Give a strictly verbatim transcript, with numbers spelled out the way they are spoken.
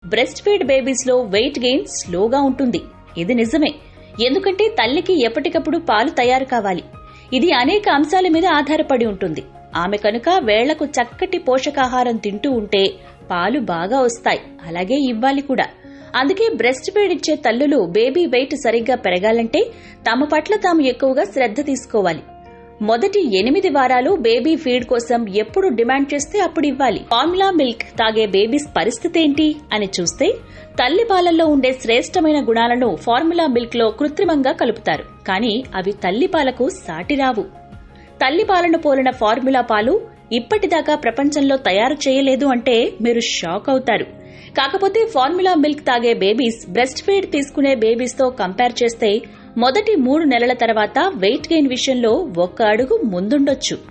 Breast feed babies లో weight gain స్లోగా ఉంటుంది. ఇది నిజమే, ఎందుకంటే తల్లికి ఎప్పటికప్పుడు పాలు తయారు కావాలి. ఇది అనేక అంశాల మీద ఆధారపడి ఉంటుంది. ఆమె కనుక వేళ్లకు చక్కటి పోషకాహారం తింటూ ఉంటే పాలు బాగా వస్తాయి, అలాగే ఇవ్వాలి కూడా. అందుకే బ్రెస్ట్ ఫీడ్ ఇచ్చే తల్లులు బేబీ వెయిట్ సరిగ్గా పెరగాలంటే తమ పట్ల తాము ఎక్కువగా శ్రద్ధ తీసుకోవాలి. మొదటి ఎనిమిది వారాలు బేబీ ఫీడ్ కోసం ఎప్పుడు డిమాండ్ చేస్తే అప్పుడు ఇవ్వాలి. ఫార్ములా మిల్క్ తాగే బేబీస్ పరిస్థితి ఏంటి అని చూస్తే, తల్లి పాలల్లో ఉండే శ్రేష్టమైన గుణాలను ఫార్ములా మిల్క్ లో కృత్రిమంగా కలుపుతారు. కానీ అవి తల్లి పాలకు సాటిరావు. తల్లి పాలను పోలిన ఫార్ములా పాలు ఇప్పటిదాకా ప్రపంచంలో తయారు చేయలేదు అంటే మీరు షాక్ అవుతారు. కాకపోతే ఫార్ములా మిల్క్ తాగే బేబీస్ బ్రెస్ట్ ఫీడ్ తీసుకునే బేబీస్ తో కంపేర్ చేస్తే మొదటి మూడు నెలల తర్వాత వెయిట్ గెయిన్ విషయంలో ఒక్క అడుగు ముందుండొచ్చు.